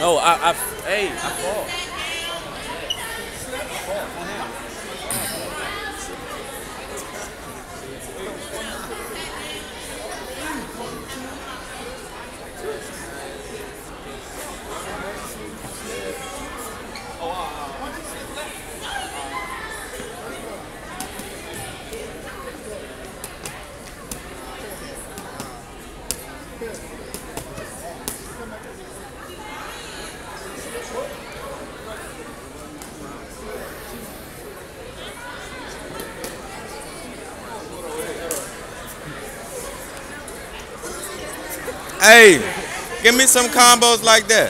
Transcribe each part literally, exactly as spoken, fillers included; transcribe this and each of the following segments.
No, I, I, hey, I fall. Hey, give me some combos like that.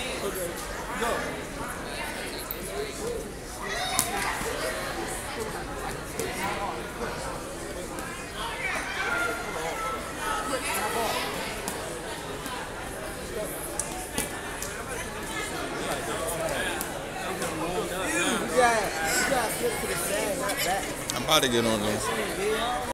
I'm about to get on this.